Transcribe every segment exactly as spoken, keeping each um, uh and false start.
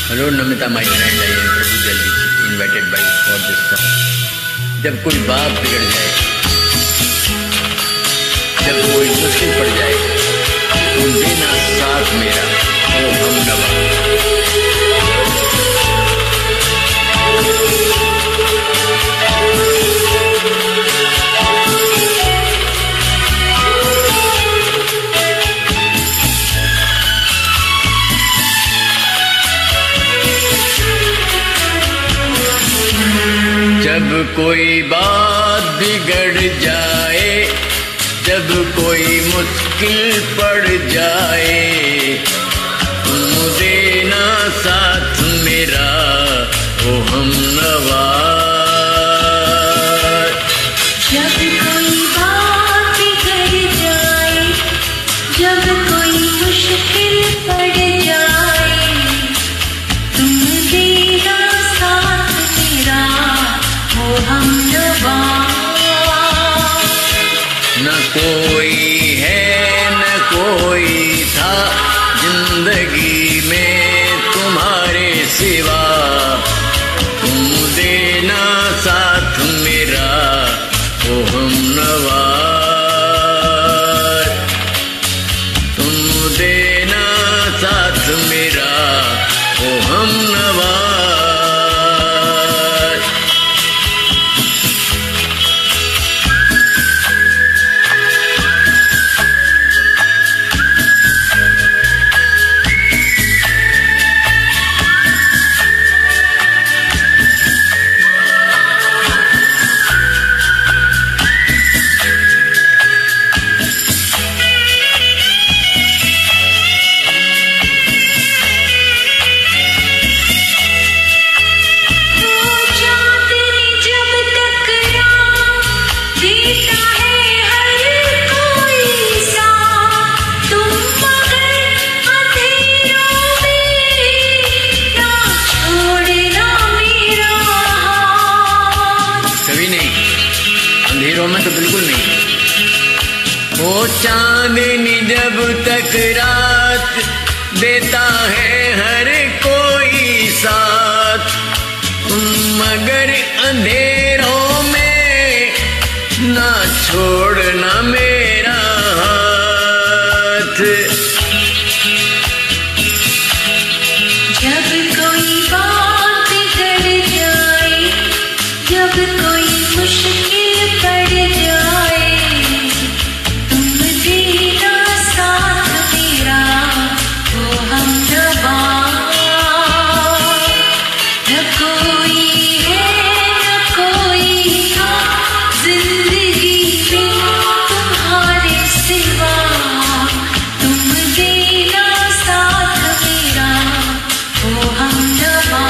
Hello Namita my friend, I am Prabhu जल्दी invited by for this song. जब कोई बात बिगड़ जाए, जब कोई मुश्किल पड़ जाए, तुम देना साथ मेरा ओ हम नवा। जब कोई बात बिगड़ जाए, जब कोई मुश्किल पड़ जाए, तुम देना साथ मेरा ओ हम नवा। जब कोई बात बिगड़ जाए, जब कोई मुश्किल पड़ जाए, तुम देना साथ मेरा ओ हम नवा। न कोई है न कोई था जिंदगी में तुम्हारे सिवा, तुम देना साथ मेरा ओ हम नवा। तुम देना साथ मेरा ओ हम नवा। अंधेरों में तो बिल्कुल नहीं। ओ चांदनी जब तक रात देता है हर कोई साथ, तुम मगर अंधेरों में ना छोड़ना मेरा हाथ। जब कोई बात बिगड़ जाए, जब कोई मुश्किल पड़ जाए, तुम देना साथ मेरा ओ हम नवा। न कोई है न कोई था जिंदगी में तुम्हारे सिवा, तुम देना साथ मेरा ओ हम नवा।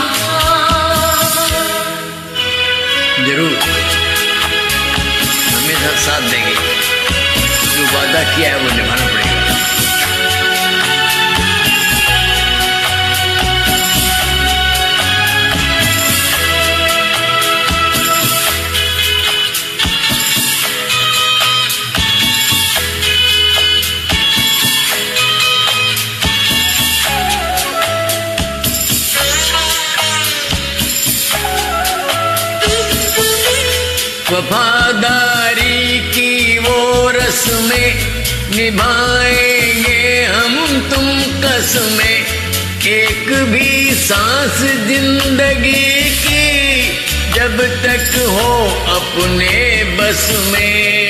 जरूर हमेशा साथ देंगे, जो वादा किया है वो निभाना पड़ेगा। वफादारी की वो रस्में निभाएंगे हम तुम कसमें, एक भी सांस जिंदगी की जब तक हो अपने बस में।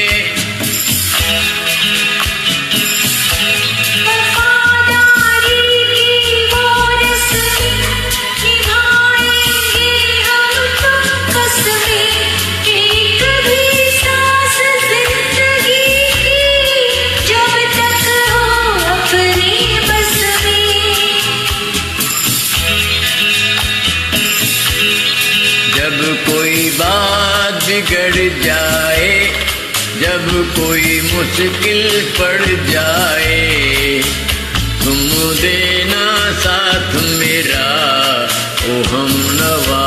जब कोई बात बिगड़ जाए, जब कोई मुश्किल पड़ जाए, तुम देना साथ मेरा ओ हम नवा।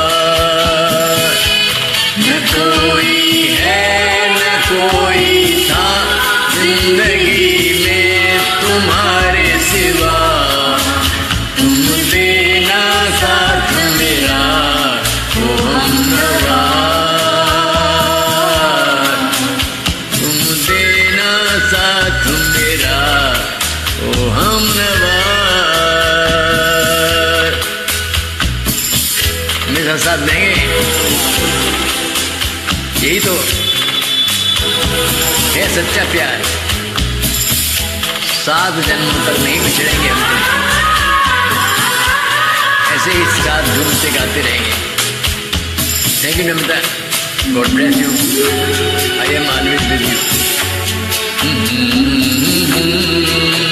न कोई है न कोई था जिंदगी में तुम्हारे सिवा, तुम तेरा ओ हमनवा। मेरे साथ साथ देंगे, यही तो है सच्चा प्यार। सात जन्मों तक नहीं बिछड़ेंगे हम, ऐसे ही साथ झूमते गाते रहेंगे। Thank you Namita, God bless you, I am always with you.